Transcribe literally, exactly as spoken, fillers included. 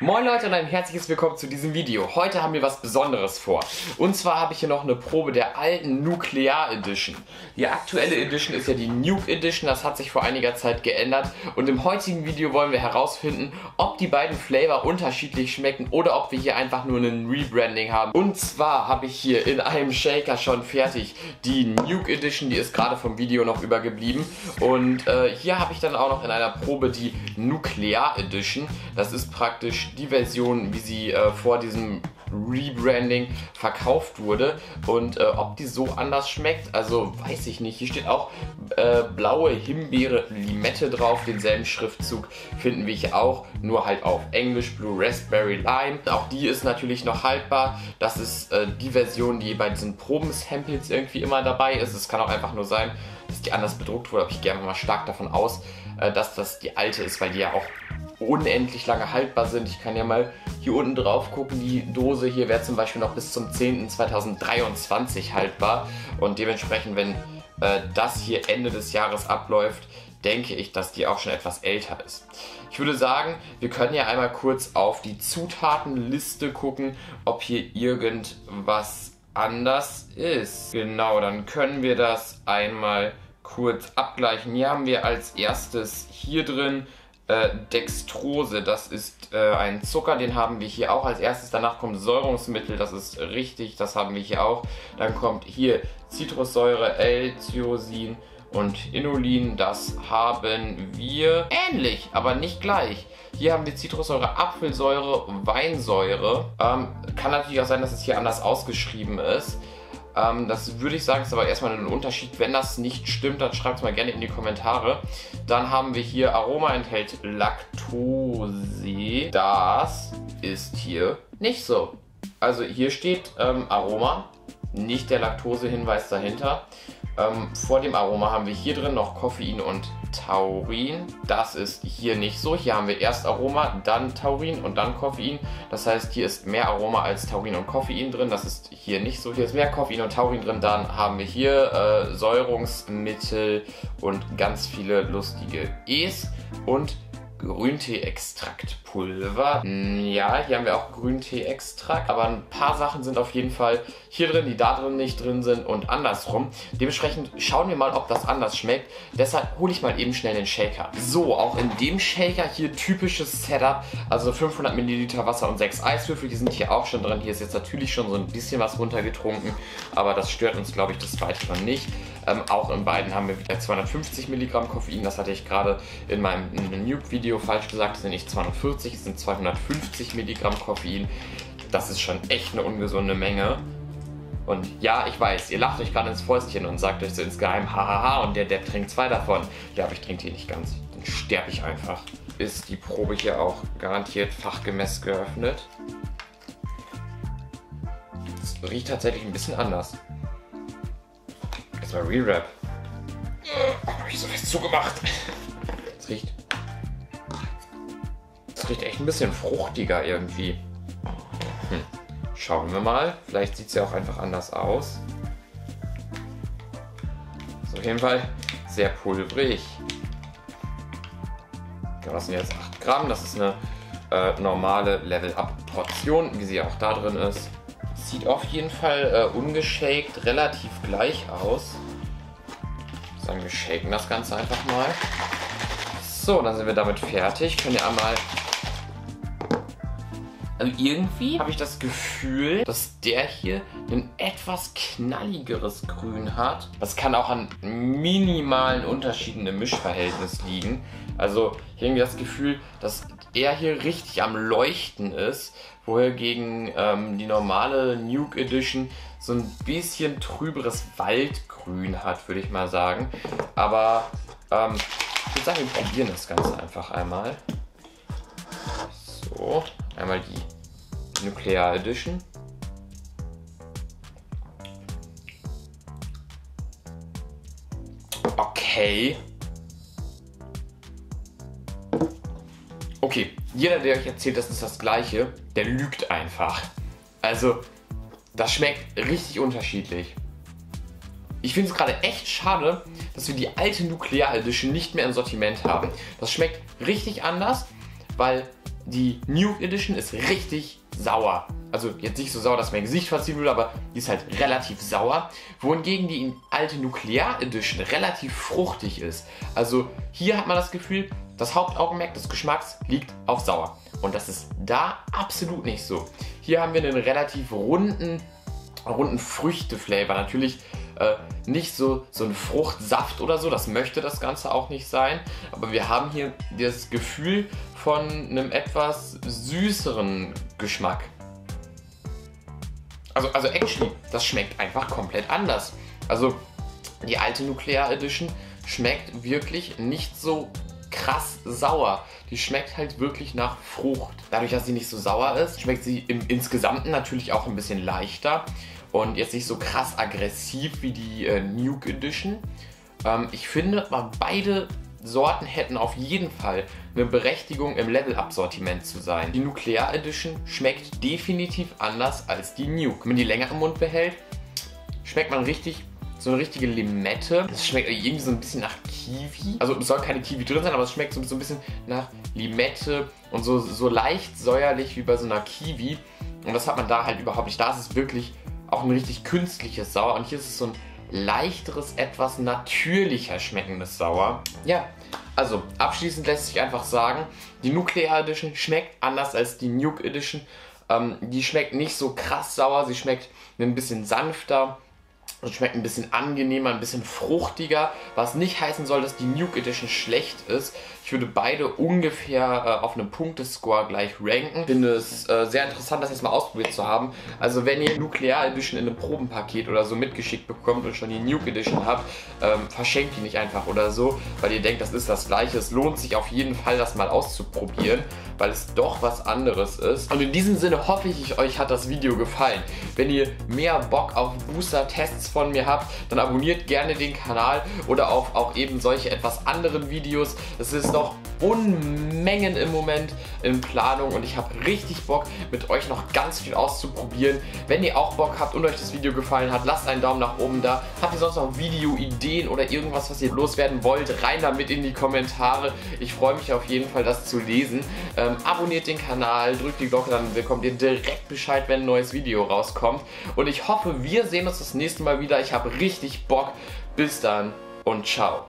Moin Leute und ein herzliches Willkommen zu diesem Video. Heute haben wir was Besonderes vor. Und zwar habe ich hier noch eine Probe der alten Nuclear Edition. Die aktuelle Edition ist ja die Nuke Edition, das hat sich vor einiger Zeit geändert. Und im heutigen Video wollen wir herausfinden, ob die beiden Flavor unterschiedlich schmecken oder ob wir hier einfach nur ein Rebranding haben. Und zwar habe ich hier in einem Shaker schon fertig die Nuke Edition, die ist gerade vom Video noch übergeblieben. Und äh, hier habe ich dann auch noch in einer Probe die Nuclear Edition. Das ist praktisch die Version, wie sie äh, vor diesem Rebranding verkauft wurde, und äh, ob die so anders schmeckt, also weiß ich nicht. Hier steht auch äh, blaue Himbeere Limette drauf, denselben Schriftzug finden wir hier auch, nur halt auf Englisch, Blue Raspberry Lime. Auch die ist natürlich noch haltbar. Das ist äh, die Version, die bei diesen Proben-Samples irgendwie immer dabei ist. Es kann auch einfach nur sein, dass die anders bedruckt wurde, aber ich gehe mal stark davon aus, äh, dass das die alte ist, weil die ja auch unendlich lange haltbar sind. Ich kann ja mal hier unten drauf gucken, die Dose hier wäre zum Beispiel noch bis zum zehnten zweitausenddreiundzwanzig haltbar, und dementsprechend, wenn äh, das hier Ende des Jahres abläuft, denke ich, dass die auch schon etwas älter ist. Ich würde sagen, wir können ja einmal kurz auf die Zutatenliste gucken, ob hier irgendwas anders ist. Genau, dann können wir das einmal kurz abgleichen. Hier haben wir als erstes hier drin Dextrose, das ist äh, ein Zucker, den haben wir hier auch als erstes. Danach kommt Säurungsmittel, das ist richtig, das haben wir hier auch. Dann kommt hier Zitrussäure, L-Thiosin und Inulin, das haben wir ähnlich, aber nicht gleich. Hier haben wir Zitrussäure, Apfelsäure, Weinsäure. Ähm, kann natürlich auch sein, dass es hier anders ausgeschrieben ist. Ähm, das würde ich sagen, ist aber erstmal ein Unterschied. Wenn das nicht stimmt, dann schreibt es mal gerne in die Kommentare. Dann haben wir hier Aroma enthält Laktose. Das ist hier nicht so. Also hier steht ähm, Aroma, nicht der Laktose-Hinweis dahinter. Ähm, vor dem Aroma haben wir hier drin noch Koffein und Taurin. Das ist hier nicht so. Hier haben wir erst Aroma, dann Taurin und dann Koffein. Das heißt, hier ist mehr Aroma als Taurin und Koffein drin. Das ist hier nicht so. Hier ist mehr Koffein und Taurin drin. Dann haben wir hier äh, Säurungsmittel und ganz viele lustige E's und Grüntee-Extraktpulver. Ja, hier haben wir auch Grüntee-Extrakt, aber ein paar Sachen sind auf jeden Fall hier drin, die da drin nicht drin sind und andersrum. Dementsprechend schauen wir mal, ob das anders schmeckt. Deshalb hole ich mal eben schnell den Shaker. So, auch in dem Shaker hier typisches Setup, also fünfhundert Milliliter Wasser und sechs Eiswürfel, die sind hier auch schon drin. Hier ist jetzt natürlich schon so ein bisschen was runtergetrunken, aber das stört uns, glaube ich, des Weiteren nicht. Ähm, auch in beiden haben wir wieder zweihundertfünfzig Milligramm Koffein, das hatte ich gerade in meinem Nuke-Video falsch gesagt, das sind nicht zweihundertvierzig, es sind zweihundertfünfzig Milligramm Koffein. Das ist schon echt eine ungesunde Menge. Und ja, ich weiß, ihr lacht euch gerade ins Fäustchen und sagt euch so insgeheim, hahaha, und der Depp trinkt zwei davon. Ja, aber ich trinke die nicht ganz, dann sterbe ich einfach. Ist die Probe hier auch garantiert fachgemäß geöffnet. Es riecht tatsächlich ein bisschen anders. Erstmal Rewrap. Oh, hab ich so fest zugemacht. Es riecht. Es riecht echt ein bisschen fruchtiger irgendwie. Hm. Schauen wir mal. Vielleicht sieht es ja auch einfach anders aus. Ist auf jeden Fall sehr pulverig. Das sind jetzt acht Gramm. Das ist eine äh, normale Level-Up-Portion, wie sie auch da drin ist. Sieht auf jeden Fall äh, ungeshakt relativ gleich aus. Ich würde sagen, wir shaken das Ganze einfach mal. So, dann sind wir damit fertig. Können wir einmal. Also irgendwie habe ich das Gefühl, dass der hier ein etwas knalligeres Grün hat. Das kann auch an minimalen Unterschieden im Mischverhältnis liegen. Also ich habe irgendwie das Gefühl, dass er hier richtig am Leuchten ist, wohingegen ähm, die normale Nuke Edition so ein bisschen trüberes Waldgrün hat, würde ich mal sagen. Aber ähm, ich würde sagen, wir probieren das Ganze einfach einmal. So, einmal die Nuclear Edition. Okay. Okay, jeder, der euch erzählt, das ist das Gleiche, der lügt einfach. Also, das schmeckt richtig unterschiedlich. Ich finde es gerade echt schade, dass wir die alte Nuclear Edition nicht mehr im Sortiment haben. Das schmeckt richtig anders, weil die Nuke Edition ist richtig sauer. Also jetzt nicht so sauer, dass mein Gesicht verziehen will, aber die ist halt relativ sauer. Wohingegen die alte Nuklear Edition relativ fruchtig ist. Also hier hat man das Gefühl, das Hauptaugenmerk des Geschmacks liegt auf sauer. Und das ist da absolut nicht so. Hier haben wir einen relativ runden, runden Früchte-Flavor. Natürlich äh, nicht so, so ein Fruchtsaft oder so, das möchte das Ganze auch nicht sein. Aber wir haben hier das Gefühl von einem etwas süßeren Geschmack. Also, also actually, das schmeckt einfach komplett anders. Also die alte Nuklear Edition schmeckt wirklich nicht so krass sauer. Die schmeckt halt wirklich nach Frucht. Dadurch, dass sie nicht so sauer ist, schmeckt sie im Insgesamten natürlich auch ein bisschen leichter und jetzt nicht so krass aggressiv wie die äh, Nuke Edition. Ähm, ich finde, beide Sorten hätten auf jeden Fall eine Berechtigung im Level-Up-Sortiment zu sein. Die Nuklear Edition schmeckt definitiv anders als die Nuke. Wenn man die länger im Mund behält, schmeckt man richtig so eine richtige Limette. Es schmeckt irgendwie so ein bisschen nach Kiwi. Also es soll keine Kiwi drin sein, aber es schmeckt so, so ein bisschen nach Limette und so, so leicht säuerlich wie bei so einer Kiwi. Und das hat man da halt überhaupt nicht. Da ist es wirklich auch ein richtig künstliches Sauer. Und hier ist es so ein leichteres, etwas natürlicher schmeckendes Sauer. Ja, also abschließend lässt sich einfach sagen, die Nuklear Edition schmeckt anders als die Nuke Edition. Ähm, die schmeckt nicht so krass sauer, sie schmeckt ein bisschen sanfter. Und schmeckt ein bisschen angenehmer, ein bisschen fruchtiger, was nicht heißen soll, dass die Nuke Edition schlecht ist. Ich würde beide ungefähr äh, auf einem Punktescore gleich ranken. Ich finde es äh, sehr interessant, das jetzt mal ausprobiert zu haben. Also wenn ihr Nuklear Edition in einem Probenpaket oder so mitgeschickt bekommt und schon die Nuke Edition habt, ähm, verschenkt die nicht einfach oder so, weil ihr denkt, das ist das Gleiche. Es lohnt sich auf jeden Fall, das mal auszuprobieren, weil es doch was anderes ist. Und in diesem Sinne hoffe ich, euch hat das Video gefallen. Wenn ihr mehr Bock auf Booster-Tests von mir habt, dann abonniert gerne den Kanal oder auf auch eben solche etwas anderen Videos. Es ist noch Unmengen im Moment in Planung und ich habe richtig Bock, mit euch noch ganz viel auszuprobieren. Wenn ihr auch Bock habt und euch das Video gefallen hat, lasst einen Daumen nach oben da. Habt ihr sonst noch Videoideen oder irgendwas, was ihr loswerden wollt, rein damit in die Kommentare. Ich freue mich auf jeden Fall, das zu lesen. Ähm, abonniert den Kanal, drückt die Glocke, dann bekommt ihr direkt Bescheid, wenn ein neues Video rauskommt. Und ich hoffe, wir sehen uns das nächste Mal wieder. Ich habe richtig Bock. Bis dann und ciao.